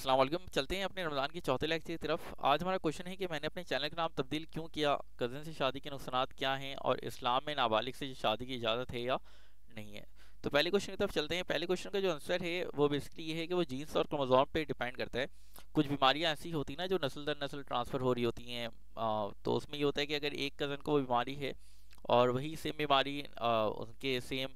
अस्सलाम वालेकुम। चलते हैं अपने रमज़ान की चौथे लेक्चर की तरफ। आज हमारा क्वेश्चन है कि मैंने अपने चैनल का नाम तब्दील क्यों किया, कज़न से शादी के नुकसानात क्या हैं और इस्लाम में नाबालिग से शादी की इजाज़त है या नहीं है। तो पहले क्वेश्चन की तरफ चलते हैं। पहले क्वेश्चन का जो आंसर है वो बेसिकली ये है कि वो जीन्स और क्रोमोसोम पे डिपेंड करता है। कुछ बीमारियां ऐसी होती हैं ना जो नस्ल दर नस्ल ट्रांसफ़र हो रही होती हैं। तो उसमें ये होता है कि अगर एक कज़न को वो बीमारी है और वही सेम बीमारी उनके सेम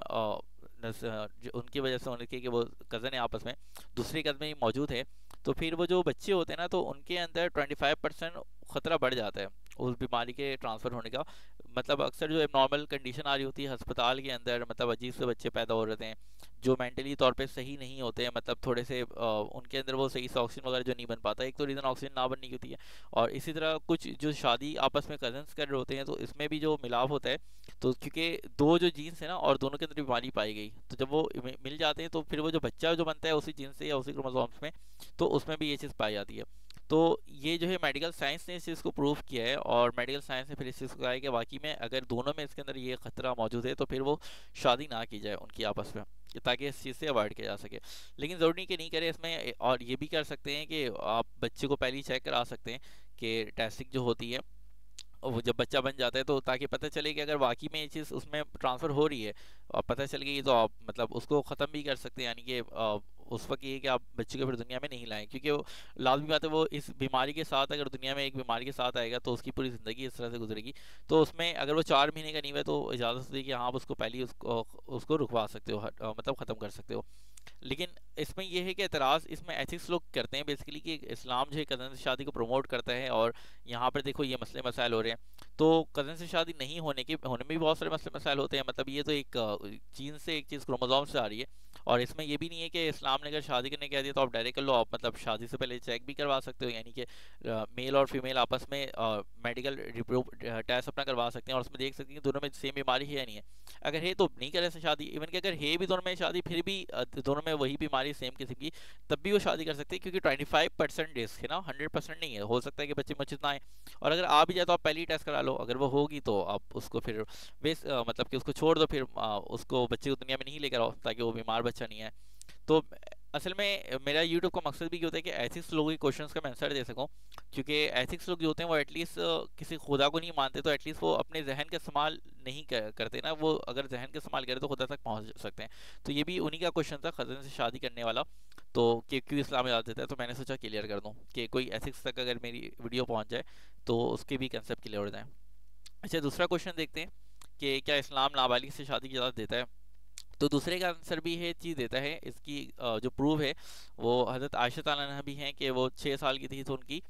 उनकी वजह से होने की कि वो कज़न है आपस में, दूसरे कज़न में मौजूद है, तो फिर वो जो बच्चे होते हैं ना तो उनके अंदर 25% ख़तरा बढ़ जाता है उस बीमारी के ट्रांसफ़र होने का। मतलब अक्सर जो एबनॉर्मल कंडीशन आ रही होती है अस्पताल के अंदर, मतलब अजीब से बच्चे पैदा हो रहे हैं जो मेंटली तौर पे सही नहीं होते हैं, मतलब थोड़े से उनके अंदर वो सही से ऑक्सीजन वगैरह जो नहीं बन पाता। एक तो रीज़न ऑक्सीजन ना बननी होती है, और इसी तरह कुछ जो शादी आपस में कजन्स कर रहे होते हैं तो इसमें भी जो मिलाव होता है, तो क्योंकि दो जो जीन्स है ना और दोनों के अंदर बीमारी पाई गई, तो जब वो मिल जाते हैं तो फिर वो जो बच्चा जो बनता है उसी जीन्स से या उसी क्रोमोसोम्स में, तो उसमें भी ये चीज़ पाई जाती है। तो ये जो है मेडिकल साइंस ने इस चीज़ को प्रूव किया है, और मेडिकल साइंस ने फिर इस चीज़ को कहा है कि वाकई में अगर दोनों में इसके अंदर ये खतरा मौजूद है तो फिर वो शादी ना की जाए उनकी आपस में, ताकि इस चीज़ से अवॉइड किया जा सके। लेकिन ज़रूरी नहीं कि नहीं करें इसमें, और ये भी कर सकते हैं कि आप बच्चे को पहले ही चेक करा सकते हैं कि टेस्टिंग जो होती है वो जब बच्चा बन जाता है, तो ताकि पता चले कि अगर वाकई में ये चीज़ उसमें ट्रांसफ़र हो रही है और पता चल गई, तो आप मतलब उसको ख़त्म भी कर सकते हैं। यानी कि उस वक्त ये है कि आप बच्चे को फिर दुनिया में नहीं लाएं, क्योंकि वो लाजमी बात है वो इस बीमारी के साथ, अगर दुनिया में एक बीमारी के साथ आएगा तो उसकी पूरी ज़िंदगी इस तरह से गुजरेगी। तो उसमें अगर वो 4 महीने का नहीं हुआ तो इजाज़त दी कि हाँ आप उसको पहले ही उसको रुकवा सकते हो, मतलब ख़त्म कर सकते हो। लेकिन इसमें यह है कि एतराज़ इसमें एथिक्स लोग करते हैं बेसिकली कि इस्लाम जो है कज़न से शादी को प्रमोट करता है, और यहाँ पर देखो ये मसले मसाइल हो रहे हैं। तो कज़न से शादी नहीं होने में भी बहुत सारे मसले मसाइल होते हैं। मतलब ये तो एक जीन से एक चीज़ क्रोमोसोम से आ रही है, और इसमें ये भी नहीं है कि इस्लाम ने अगर शादी करने कह दिया तो आप डायरेक्ट कर लो। आप मतलब शादी से पहले चेक भी करवा सकते हो, यानी कि मेल और फीमेल आपस में मेडिकल टेस्ट अपना करवा सकते हैं, और उसमें देख सकते हैं कि दोनों में सेम बीमारी है या नहीं है। अगर है तो नहीं करे से शादी, इवन कि अगर है भी दोनों में शादी फिर भी दोनों में वही बीमारी सेम किस्म की, तब भी वो शादी कर सकते हैं, क्योंकि 25% रिस्क है ना, 100% नहीं है। हो सकता है कि बच्चे मुझे ना आए, और अगर आ भी जाए तो आप पहले ही टेस्ट करा लो। अगर वो होगी तो आप उसको फिर मतलब कि उसको छोड़ दो, फिर उसको बच्चे को दुनिया में नहीं लेकर आओ, ताकि वो बीमार बच्चा नहीं आए। तो असल में मेरा यूट्यूब का मकसद भी ये होता है कि एथिक्स लोगों के क्वेश्चंस का मैं आंसर दे सकूं, क्योंकि एथिक्स लोग जो होते हैं वो एटलीस्ट किसी खुदा को नहीं मानते, तो एटलीस्ट वो अपने जहन का इस्तेमाल नहीं करते ना। वो अगर जहन का इस्तेमाल करें तो खुदा तक पहुंच सकते हैं। तो ये भी उन्हीं का क्वेश्चन था खज़न से शादी करने वाला, तो कि क्यों इस्लाम इजाज़त देता है। तो मैंने सोचा क्लियर कर दूं कि कोई एथिक्स तक अगर मेरी वीडियो पहुंच जाए तो उसके भी कंसेप्ट क्लियर हो जाए। अच्छा, दूसरा क्वेश्चन देखते हैं कि क्या इस्लाम नाबालिग से शादी की इजाज़त देता है। तो दूसरे का आंसर भी है चीज़ देता है। इसकी जो प्रूव है वो हज़रत आयशा ताला अन्हा भी हैं कि वो 6 साल की थी तो उनकी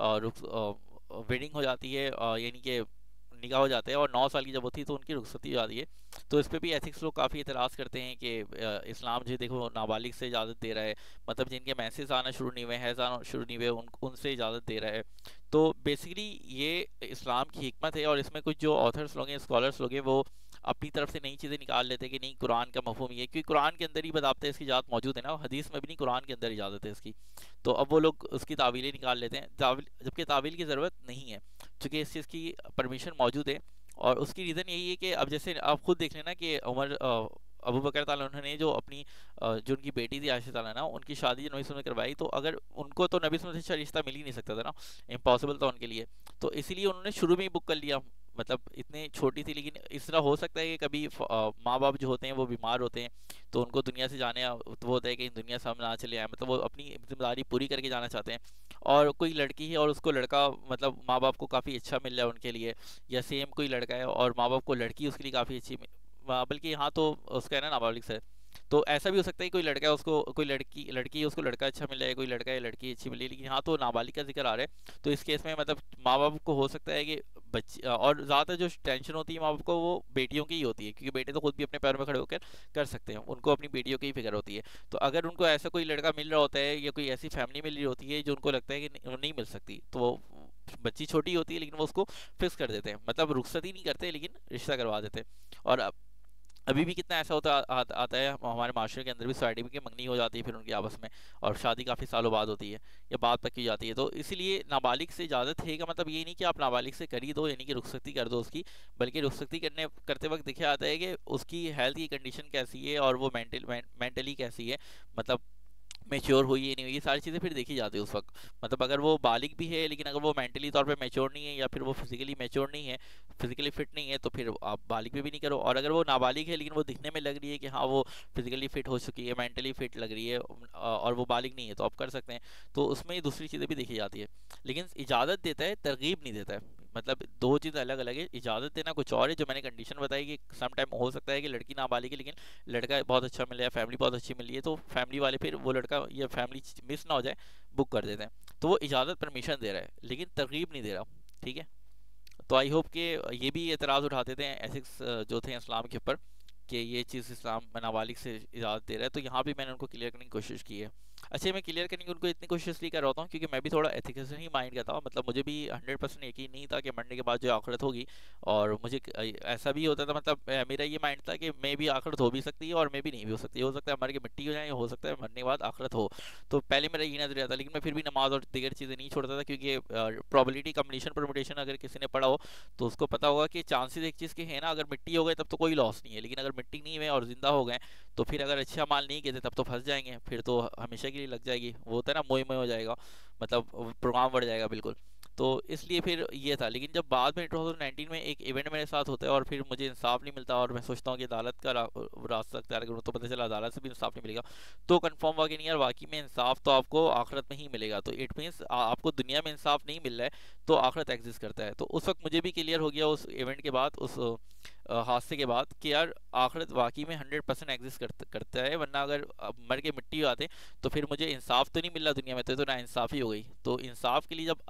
वेडिंग हो जाती है, यानी कि निकाह हो जाता है, और 9 साल की जब होती है तो उनकी रुखसती हो जाती है। तो इस पर भी एथिक्स लोग काफ़ी एतराज़ करते हैं कि इस्लाम जो देखो नाबालिग से इजाज़त दे रहा है, मतलब जिनके मैसेज आना शुरू नहीं हुए, हैज़ आना शुरू नहीं हुए, उनसे इजाज़त दे रहा है। तो बेसिकली ये इस्लाम की हिकमत है, और इसमें कुछ जो ऑथर्स लोग हैं, स्कॉलर्स लोग हैं, वो अपनी तरफ से नई चीज़ें निकाल लेते हैं कि नहीं कुरान का मफहूम ये, क्योंकि कुरान के अंदर ही बदाबते इसकी इजाज़त मौजूद है ना, हदीस में भी नहीं, कुरान के अंदर इजाज़त है इसकी। तो अब वो लोग उसकी तावीलें निकाल लेते हैं, जबकि तावील की ज़रूरत नहीं है, क्योंकि इस चीज़ की परमिशन मौजूद है। और उसकी रीज़न यही है कि अब जैसे आप खुद देख लेना कि अबू बकर ताला उन्होंने जो अपनी जो उनकी बेटी थी आयशा ताला ना, उनकी शादी नबी वसल्लम ने करवाई, तो अगर उनको तो नबी वसल्लम से अच्छा रिश्ता मिल ही नहीं सकता था ना, इम्पॉसिबल था उनके लिए। तो इसीलिए उन्होंने शुरू में ही बुक कर लिया। मतलब इतनी छोटी थी, लेकिन इस तरह हो सकता है कि कभी माँ बाप जो होते हैं वो बीमार होते हैं, तो उनको दुनिया से जाने तो वो होता है कि दुनिया से हम ना चले आए, मतलब वो अपनी जिम्मेदारी पूरी करके जाना चाहते हैं। और कोई लड़की है और उसको लड़का, मतलब माँ बाप को काफ़ी अच्छा मिल रहा है उनके लिए, या सेम कोई लड़का है और माँ बाप को लड़की उसके लिए काफ़ी अच्छी बल्कि यहाँ तो उसका है ना नाबालिग से। तो ऐसा भी हो सकता है कि कोई लड़का है उसको, कोई लड़की लड़की है उसको लड़का अच्छा मिल रहा है, कोई लड़का है लड़की अच्छी मिली है, लेकिन यहाँ तो नाबालिग का जिक्र आ रहा है। तो इस केस में मतलब माँ बाप को हो सकता है कि बच्चे, और ज़्यादातर जो टेंशन होती है माँ बाप को वो बेटियों की ही होती है, क्योंकि बेटे तो खुद भी अपने पैरों में खड़े होकर कर सकते हैं, उनको अपनी बेटियों की ही फिक्र होती है। तो अगर उनको ऐसा कोई लड़का मिल रहा होता है या कोई ऐसी फैमिली मिल रही होती है जो उनको लगता है कि नहीं मिल सकती, तो वो बच्ची छोटी होती है लेकिन वो उसको फिक्स कर देते हैं, मतलब रुखसत ही नहीं करते लेकिन रिश्ता करवा देते हैं। और अभी भी कितना ऐसा होता आता है हमारे माशरे के अंदर भी, सोसाइटी में, कि मंगनी हो जाती है फिर उनकी आपस में, और शादी काफ़ी सालों बाद होती है या बाद तक की जाती है। तो इसीलिए नाबालिग से इजाज़त है का मतलब ये नहीं कि आप नाबालिग से कर ही दो, यानी कि रुखसती कर दो उसकी, बल्कि रुखसती करते वक्त देखा जाता है कि उसकी हेल्थ की कंडीशन कैसी है और वो मेंटली कैसी है। मतलब मैच्योर हुई है नहीं हुई, ये सारी चीज़ें फिर देखी जाती है उस वक्त। मतलब अगर वो बालिग भी है लेकिन अगर वो मेंटली तौर पे मैच्योर नहीं है या फिर वो फिजिकली मैच्योर नहीं है, फिजिकली फिट नहीं है, तो फिर आप बालिग पे भी नहीं करो। और अगर वो नाबालिग है लेकिन वो दिखने में लग रही है कि हाँ वो फिजिकली फिट हो चुकी है, मेंटली फिट लग रही है, और वो बालिग नहीं है, तो आप कर सकते हैं। तो उसमें ये दूसरी चीज़ें भी देखी जाती है। लेकिन इजाज़त देता है, तरगीब नहीं देता है। मतलब दो चीज़ अलग अलग है। इजाज़त देना कुछ और है, जो मैंने कंडीशन बताई कि सम टाइम हो सकता है कि लड़की नाबालिग है लेकिन लड़का बहुत अच्छा मिल रहा है, फैमिली बहुत अच्छी मिल रही है, तो फैमिली वाले फिर वो लड़का या फैमिली मिस ना हो जाए, बुक कर देते हैं। तो वो इजाज़त परमिशन दे रहा है लेकिन तरगीब नहीं दे रहा। ठीक है। तो आई होप कि ये भी एतराज़ उठाते थे एथिक्स जो थे इस्लाम के ऊपर, कि ये चीज़ इस्लाम नाबालिग से इजाज़त दे रहा है। तो यहाँ भी मैंने उनको क्लियर करने की कोशिश की है। अच्छा, मैं क्लियर करने की उनको इतनी कोशिश इसलिए कर रहा होता हूँ क्योंकि मैं भी थोड़ा एथिक्स ही माइंड का था। मतलब मुझे भी 100% यकीन नहीं था कि मरने के बाद जो आखिरत होगी। और मुझे ऐसा भी होता था, मतलब मेरा ये माइंड था कि मैं भी आखिरत हो भी सकती है और मैं भी नहीं भी हो सकती, हो सकता है मर के मिट्टी हो जाए, हो सकता है मरने के बाद आखिरत हो। तो पहले मेरा ये नजरिया था, लेकिन मैं फिर भी नमाज और दीगर चीज़ें नहीं छोड़ता था, क्योंकि प्रोबेबिलिटी कम्बिनेशन परमुटेशन अगर किसी ने पढ़ा हो तो उसको पता होगा कि चांसेस एक चीज़ के हैं ना, अगर मिट्टी हो गए तब तो कोई लॉस नहीं है, लेकिन अगर मिट्टी नहीं हुए और जिंदा हो गए तो फिर अगर अच्छा माल नहीं किए तब तो फंस जाएंगे, फिर तो हमेशा के लिए लग जाएगी। वो होता है ना, मोह मोह हो जाएगा, मतलब प्रोग्राम बढ़ जाएगा बिल्कुल। तो इसलिए फिर ये था। लेकिन जब बाद में 2019 में एक इवेंट मेरे साथ होता है और फिर मुझे इंसाफ नहीं मिलता और मैं सोचता हूँ कि अदालत का रास्ता अख्तियार करूँ, तो पता चला अदालत से भी इंसाफ नहीं मिलेगा। तो कंफर्म हुआ कि नहीं यार, वाकई में इंसाफ तो आपको आखिरत में ही मिलेगा। तो इट मीन्स आपको दुनिया में इंसाफ नहीं मिल रहा है तो आखिरत एग्जिस्ट करता है। तो उस वक्त मुझे भी क्लियर हो गया उस इवेंट के बाद, उस हादसे के बाद, कि यार आखिरत वाकई में 100% एग्जिस्ट करता है। वरना अगर मर के मिट्टी हो आते तो फिर मुझे इंसाफ तो नहीं मिल रहा दुनिया में, तो ना इंसाफी हो गई। तो इंसाफ के लिए जब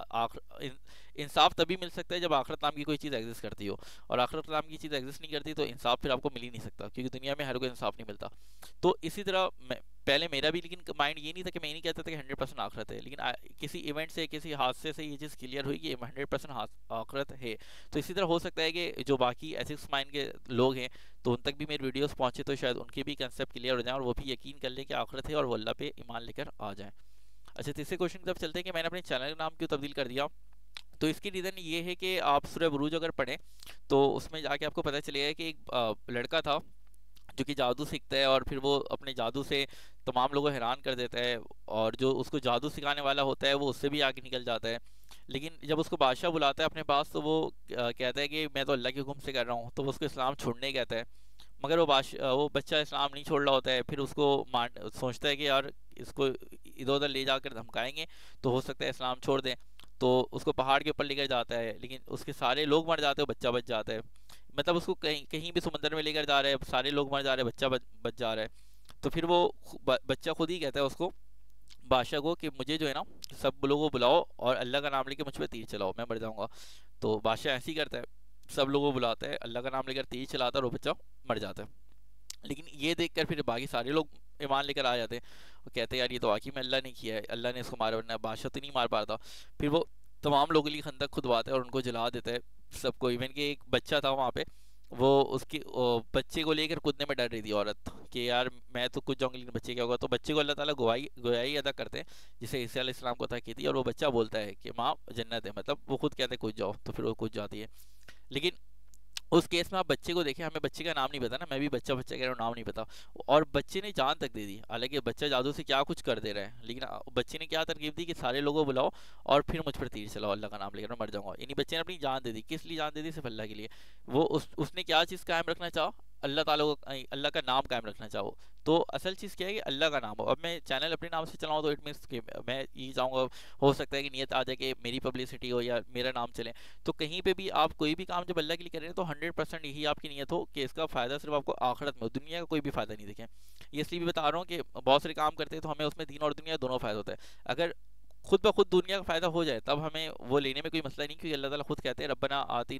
इंसाफ तभी मिल सकता है जब आखिरत नाम की कोई चीज़ एग्जिस्ट करती हो, और आखिरत नाम की चीज़ एग्जिस्ट नहीं करती तो इंसाफ फिर आपको मिल ही नहीं सकता, क्योंकि दुनिया में हर कोई इंसाफ नहीं मिलता। तो इसी तरह पहले मेरा भी लेकिन माइंड ये नहीं था कि मैं नहीं कहता था कि 100% आखिरत है, लेकिन किसी इवेंट से, किसी हादसे से ये चीज़ क्लियर हुई कि 100% आखिरत है। तो इसी तरह हो सकता है कि जो बाकी एथिक्स माइंड के लोग हैं तो उन तक भी मेरे वीडियोस पहुंचे, तो शायद उनके भी कंसेप्ट क्लियर हो जाए और वो भी यकीन कर लें कि आखिरत है और वो अल्लाह पे ईमान लेकर आ जाए। अच्छा, तीसरे क्वेश्चन की तरफ चलते हैं कि मैंने अपने चैनल का नाम क्यों तब्दील कर दिया। तो इसकी रीज़न ये है कि आप सूरह बुरूज अगर पढ़ें तो उसमें जाके आपको पता चलेगा कि एक लड़का था जो कि जादू सीखता है और फिर वो अपने जादू से तमाम लोगों को हैरान कर देता है, और जो उसको जादू सिखाने वाला होता है वो उससे भी आगे निकल जाता है। लेकिन जब उसको बादशाह बुलाता है अपने पास तो वो कहता है कि मैं तो अल्लाह के हुक्म से कर रहा हूँ, तो वो उसको इस्लाम छोड़ने कहता है। मगर वो बच्चा इस्लाम नहीं छोड़ रहा होता है। फिर उसको मान सोचता है कि यार इसको इधर उधर ले जाकर धमकाएंगे तो हो सकता है इस्लाम छोड़ दें। तो उसको पहाड़ के ऊपर लेकर जाता है, लेकिन उसके सारे लोग मर जाते हैं, बच्चा बच जाता है। मतलब उसको कहीं कहीं भी समुद्र में लेकर जा रहे हैं, सारे लोग मर जा रहे हैं, बच्चा बच जा रहा है। तो फिर वो बच्चा खुद ही कहता है उसको, बादशाह को, कि मुझे जो है ना सब लोगों को बुलाओ और अल्लाह का नाम लेके मुझ पर तीर चलाओ, मैं मर जाऊंगा। तो बादशाह ऐसे ही करता है, सब लोगों को बुलाता है, अल्लाह का नाम लेकर तीर चलाता है और वो बच्चा मर जाता है। लेकिन ये देखकर फिर बाकी सारे लोग ईमान लेकर आ जाते हैं और कहते हैं यार ये तो वाकई में अल्लाह ने किया है, अल्लाह ने इसको मारा, वरना बादशाह तो नहीं मार पाता। फिर वो तमाम लोगों के लिए खंदक खुदवाता है और उनको जला देता है सबको। इवन कि एक बच्चा था वहाँ पे, वो उसके बच्चे को लेकर कूदने में डर रही थी औरत, कि यार मैं तो कूद जाऊंगी लेकिन बच्चे क्या होगा। तो बच्चे को अल्लाह ताला गोयाई अदा करते हैं, जिसे ईसा अलैहि सलाम को अता की थी, और वो बच्चा बोलता है कि माँ जन्नत है, मतलब वो खुद कहते हैं कूद जाओ, तो फिर वो कूद जाती है। लेकिन उस केस में आप बच्चे को देखें, हमें बच्चे का नाम नहीं पता ना, मैं भी बच्चा बच्चा कह रहा हूँ, नाम नहीं पता। और बच्चे ने जान तक दे दी, हालांकि बच्चा जादू से क्या कुछ कर दे रहा है, लेकिन बच्चे ने क्या तरकीब दी कि सारे लोगों को बुलाओ और फिर मुझ पर तीर चलाओ, अल्लाह का नाम लेकर मैं मर जाऊंगा। यानी बच्चे ने अपनी जान दे दी। किस लिए जान दे दी? सिर्फ अल्लाह के लिए। वो उसने क्या चीज़ कायम रखना चाहा? अल्लाह ताला को, अल्लाह का नाम कायम रखना चाहो। तो असल चीज़ क्या है कि अल्लाह का नाम हो। अब मैं चैनल अपने नाम से चलाऊँ तो इट मीन्स कि मैं ये चाहूँगा, हो सकता है कि नियत आ जाए कि मेरी पब्लिसिटी हो या मेरा नाम चले। तो कहीं पे भी आप कोई भी काम जब अल्लाह के लिए करें तो 100% यही आपकी नियत हो कि इसका फ़ायदा सिर्फ आपको आखिरत में हो, दुनिया का कोई भी फ़ायदा नहीं दिखे। ये इसलिए भी बता रहा हूँ कि बहुत सारे काम करते हैं तो हमें उसमें दीन और दुनिया दोनों फ़ायदा होता है। अगर खुद ब खुद दुनिया का फ़ायदा हो जाए तब हमें वो लेने में कोई मसला नहीं, क्योंकि अल्लाह ताला खुद कहते हैं रब्बना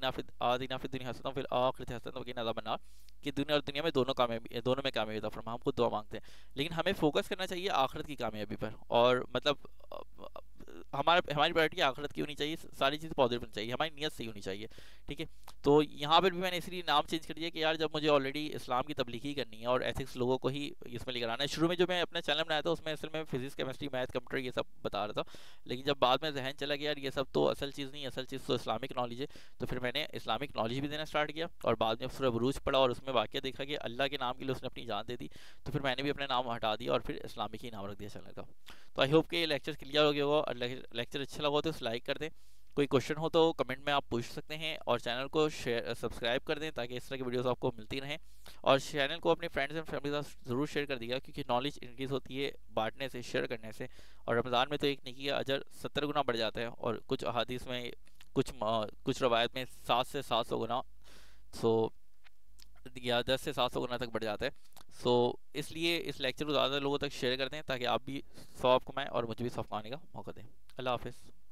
आतिना फिद दुनिया हसनतन फिल आखिरति हसनतन वक़िना अज़ाबन्नार, कि दुनिया और दुनिया में दोनों में कामयाबी अता फरमा। हम खुद दुआ मांगते हैं, लेकिन हमें फोकस करना चाहिए आखिरत की कामयाबी पर। और मतलब हमारी प्रायोरिटी आखिरत की होनी चाहिए, सारी चीज़ पॉजिटिव होनी चाहिए, हमारी नीयत सही होनी चाहिए। ठीक है, तो यहाँ पर भी मैंने इसलिए नाम चेंज कर दिया कि यार जब मुझे ऑलरेडी इस्लाम की तबलीग ही करनी है और एथिक्स लोगों को ही इसमें लेकर आना है। शुरू में जो मैं अपना चैनल बनाया था उसमें असल में फिजिक्स, केमिस्ट्री, मैथ, कंप्यूटर ये सब बता रहा था, लेकिन जब बाद में जहन चला गया यार ये सब तो असल चीज़ नहीं, असल चीज़ तो इस्लामिक नॉलेज है, तो फिर मैंने इस्लामिक नॉलेज भी देना स्टार्ट किया। और बाद में सूरह बुरूज पढ़ा और उसमें वाक़या देखा कि अल्लाह के नाम के लिए उसने अपनी जान दे दी, तो फिर मैंने भी अपना नाम हटा दिया और फिर इस्लामिक ही नाम रख दिया चैनल का। तो आई होप कि ये लेक्चर क्लियर हो गया होगा, और लेक्चर अच्छा लगा हो तो उसे लाइक कर दें, कोई क्वेश्चन हो तो कमेंट में आप पूछ सकते हैं, और चैनल को शेयर सब्सक्राइब कर दें ताकि इस तरह की वीडियोस आपको मिलती रहें। और चैनल को अपने फ्रेंड्स एंड फैमिली के साथ ज़रूर शेयर कर दीजिएगा, क्योंकि नॉलेज इंक्रीज़ होती है बांटने से, शेयर करने से। और रमज़ान में तो एक नेकी का अजर 70 गुना बढ़ जाता है, और कुछ अहादीस में, कुछ रवायत में 7 से 700 गुना, सो या 10 से 700 गुना तक बढ़ जाता है। सो इसलिए इस लेक्चर को ज़्यादा लोगों तक शेयर कर दें ताकि आप भी सवाब कमाएं और मुझे भी सवाब कमाने का मौका दें। अल्लाह हाफिज़।